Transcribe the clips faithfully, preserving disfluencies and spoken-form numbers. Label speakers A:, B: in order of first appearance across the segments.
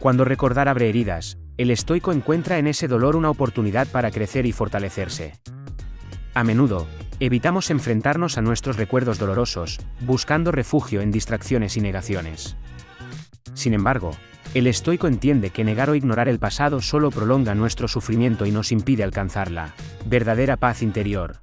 A: Cuando recordar abre heridas, el estoico encuentra en ese dolor una oportunidad para crecer y fortalecerse. A menudo, evitamos enfrentarnos a nuestros recuerdos dolorosos, buscando refugio en distracciones y negaciones. Sin embargo, el estoico entiende que negar o ignorar el pasado solo prolonga nuestro sufrimiento y nos impide alcanzar la verdadera paz interior.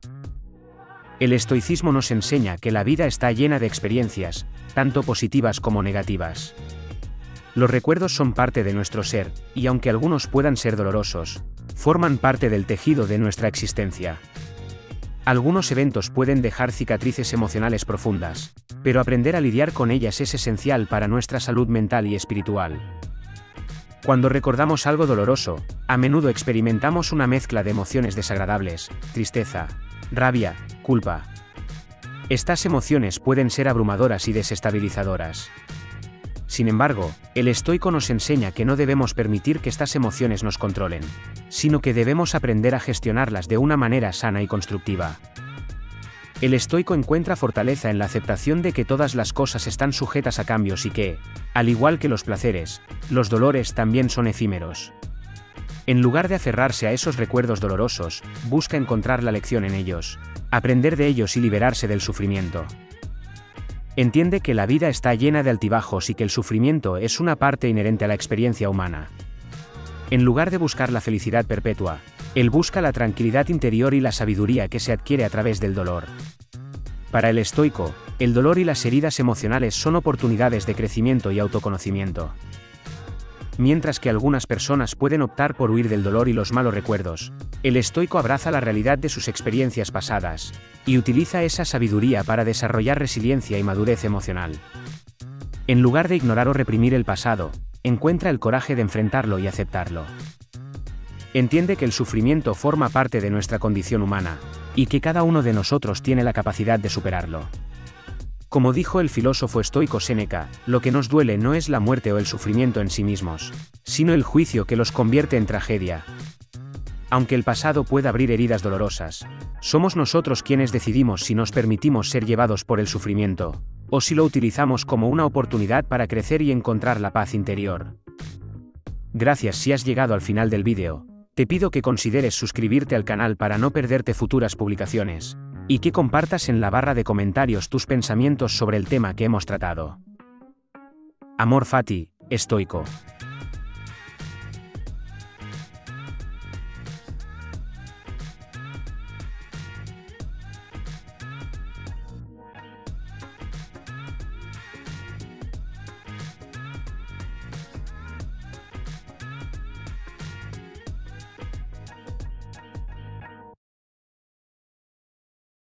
A: El estoicismo nos enseña que la vida está llena de experiencias, tanto positivas como negativas. Los recuerdos son parte de nuestro ser, y aunque algunos puedan ser dolorosos, forman parte del tejido de nuestra existencia. Algunos eventos pueden dejar cicatrices emocionales profundas, pero aprender a lidiar con ellas es esencial para nuestra salud mental y espiritual. Cuando recordamos algo doloroso, a menudo experimentamos una mezcla de emociones desagradables, tristeza, rabia, culpa. Estas emociones pueden ser abrumadoras y desestabilizadoras. Sin embargo, el estoico nos enseña que no debemos permitir que estas emociones nos controlen, sino que debemos aprender a gestionarlas de una manera sana y constructiva. El estoico encuentra fortaleza en la aceptación de que todas las cosas están sujetas a cambios y que, al igual que los placeres, los dolores también son efímeros. En lugar de aferrarse a esos recuerdos dolorosos, busca encontrar la lección en ellos, aprender de ellos y liberarse del sufrimiento. Entiende que la vida está llena de altibajos y que el sufrimiento es una parte inherente a la experiencia humana. En lugar de buscar la felicidad perpetua, él busca la tranquilidad interior y la sabiduría que se adquiere a través del dolor. Para el estoico, el dolor y las heridas emocionales son oportunidades de crecimiento y autoconocimiento. Mientras que algunas personas pueden optar por huir del dolor y los malos recuerdos, el estoico abraza la realidad de sus experiencias pasadas, y utiliza esa sabiduría para desarrollar resiliencia y madurez emocional. En lugar de ignorar o reprimir el pasado, encuentra el coraje de enfrentarlo y aceptarlo. Entiende que el sufrimiento forma parte de nuestra condición humana, y que cada uno de nosotros tiene la capacidad de superarlo. Como dijo el filósofo estoico Séneca, lo que nos duele no es la muerte o el sufrimiento en sí mismos, sino el juicio que los convierte en tragedia. Aunque el pasado pueda abrir heridas dolorosas, somos nosotros quienes decidimos si nos permitimos ser llevados por el sufrimiento, o si lo utilizamos como una oportunidad para crecer y encontrar la paz interior. Gracias si has llegado al final del vídeo. Te pido que consideres suscribirte al canal para no perderte futuras publicaciones, y que compartas en la barra de comentarios tus pensamientos sobre el tema que hemos tratado. Amor fati, estoico.